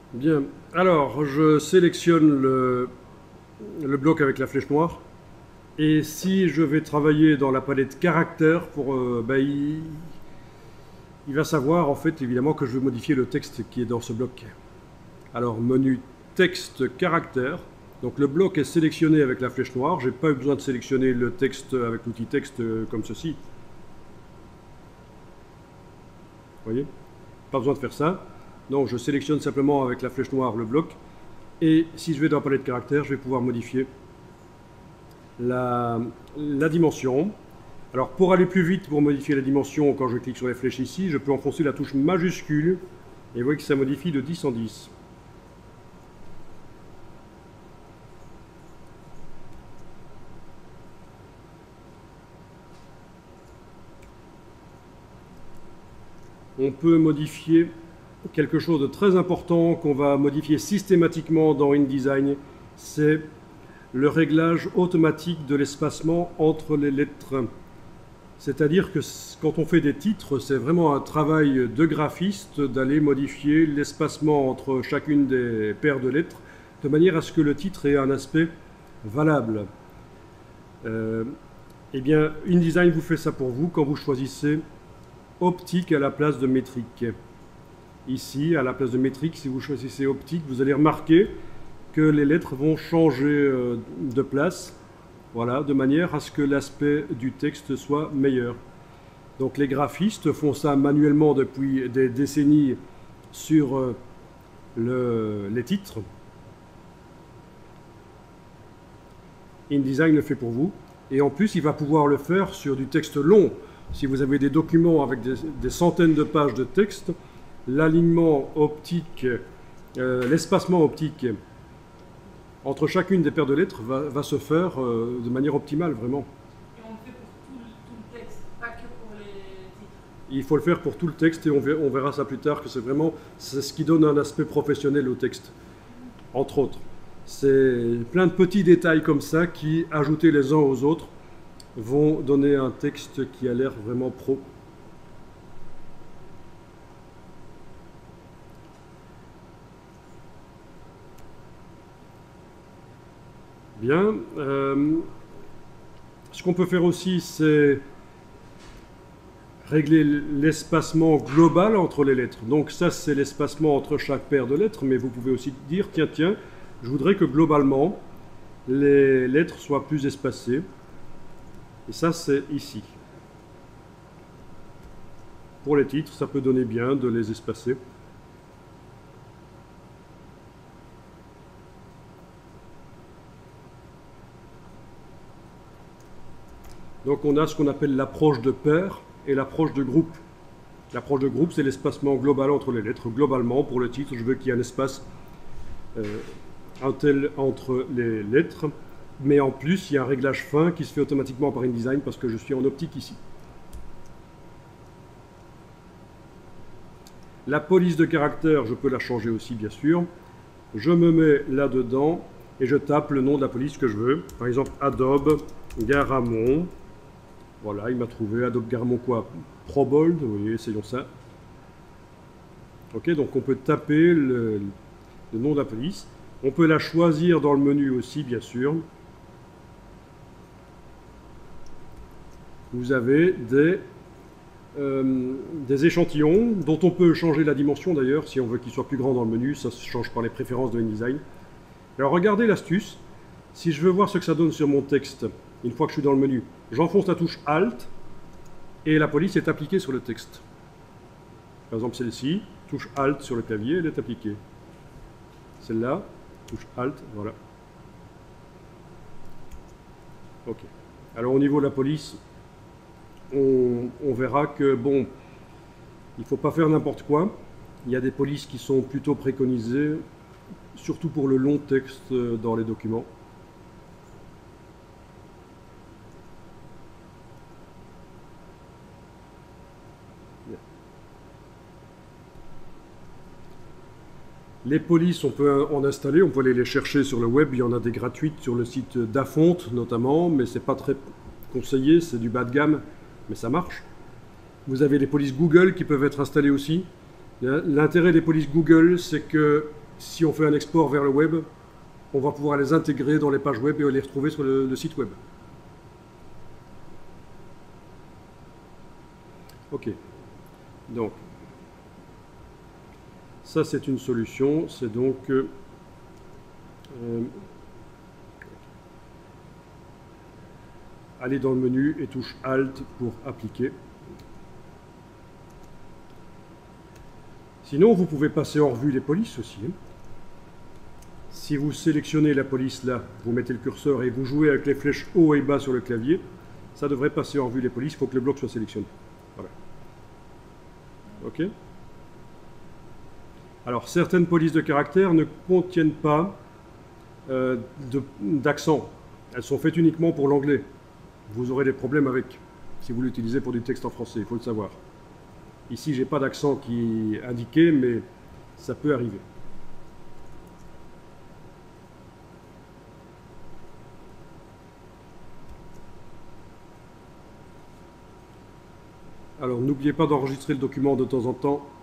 Bien, alors je sélectionne le bloc avec la flèche noire. Et si je vais travailler dans la palette caractères, il va savoir en fait évidemment que je vais modifier le texte qui est dans ce bloc. Alors menu texte caractère. Donc le bloc est sélectionné avec la flèche noire. J'ai pas eu besoin de sélectionner le texte avec l'outil texte comme ceci. Vous voyez? Pas besoin de faire ça. Donc je sélectionne simplement avec la flèche noire le bloc. Et si je vais dans la palette caractère, je vais pouvoir modifier la dimension. Alors pour aller plus vite, pour modifier la dimension, quand je clique sur les flèches ici, je peux enfoncer la touche majuscule. Et vous voyez que ça modifie de 10 en 10. On peut modifier quelque chose de très important qu'on va modifier systématiquement dans InDesign, c'est le réglage automatique de l'espacement entre les lettres. C'est-à-dire que quand on fait des titres, c'est vraiment un travail de graphiste d'aller modifier l'espacement entre chacune des paires de lettres de manière à ce que le titre ait un aspect valable. Eh bien, InDesign vous fait ça pour vous quand vous choisissez optique à la place de métrique. Ici, à la place de métrique, si vous choisissez optique, vous allez remarquer que les lettres vont changer de place, voilà, de manière à ce que l'aspect du texte soit meilleur. Donc les graphistes font ça manuellement depuis des décennies sur les titres. InDesign le fait pour vous. Et en plus, il va pouvoir le faire sur du texte long. Si vous avez des documents avec des centaines de pages de texte, l'alignement optique, l'espacement optique entre chacune des paires de lettres va se faire de manière optimale, vraiment. Et on le fait pour tout le texte, pas que pour les titres. Il faut le faire pour tout le texte et on verra ça plus tard, que c'est ce qui donne un aspect professionnel au texte, entre autres. C'est plein de petits détails comme ça qui, ajoutés les uns aux autres, vont donner un texte qui a l'air vraiment pro. Bien. Ce qu'on peut faire aussi, c'est régler l'espacement global entre les lettres. Donc ça, c'est l'espacement entre chaque paire de lettres, mais vous pouvez aussi dire, tiens, je voudrais que globalement, les lettres soient plus espacées. Et ça, c'est ici. Pour les titres, ça peut donner bien de les espacer. Donc on a ce qu'on appelle l'approche de paire et l'approche de groupe. L'approche de groupe, c'est l'espacement global entre les lettres. Globalement, pour le titre, je veux qu'il y ait un espace un tel entre les lettres. Mais en plus, il y a un réglage fin qui se fait automatiquement par InDesign parce que je suis en optique ici. La police de caractère, je peux la changer aussi, bien sûr. Je me mets là-dedans et je tape le nom de la police que je veux. Par exemple, Adobe Garamond. Voilà, il m'a trouvé Adobe Garamond quoi? ProBold, oui, essayons ça. Ok, donc on peut taper le nom de la police. On peut la choisir dans le menu aussi, bien sûr. Vous avez des échantillons dont on peut changer la dimension d'ailleurs, si on veut qu'il soit plus grand dans le menu, ça se change par les préférences de InDesign. Alors regardez l'astuce, si je veux voir ce que ça donne sur mon texte, une fois que je suis dans le menu, j'enfonce la touche Alt et la police est appliquée sur le texte. Par exemple celle-ci, touche Alt sur le clavier, elle est appliquée. Celle-là, touche Alt, voilà. Ok. Alors au niveau de la police, on verra que, bon, il ne faut pas faire n'importe quoi. Il y a des polices qui sont plutôt préconisées, surtout pour le long texte dans les documents. Les polices, on peut en installer, on peut aller les chercher sur le web. Il y en a des gratuites sur le site d'Afont notamment, mais c'est pas très conseillé, c'est du bas de gamme, mais ça marche. Vous avez les polices Google qui peuvent être installées aussi. L'intérêt des polices Google, c'est que si on fait un export vers le web, on va pouvoir les intégrer dans les pages web et les retrouver sur le site web. Ok. Donc, ça c'est une solution. C'est donc aller dans le menu et touche Alt pour appliquer. Sinon, vous pouvez passer en revue les polices aussi. Si vous sélectionnez la police là, vous mettez le curseur et vous jouez avec les flèches haut et bas sur le clavier, ça devrait passer en revue les polices, il faut que le bloc soit sélectionné. Voilà. Ok. Alors, certaines polices de caractère ne contiennent pas d'accent. Elles sont faites uniquement pour l'anglais. Vous aurez des problèmes avec, si vous l'utilisez pour du texte en français, il faut le savoir. Ici, je n'ai pas d'accent qui est indiqué, mais ça peut arriver. Alors, n'oubliez pas d'enregistrer le document de temps en temps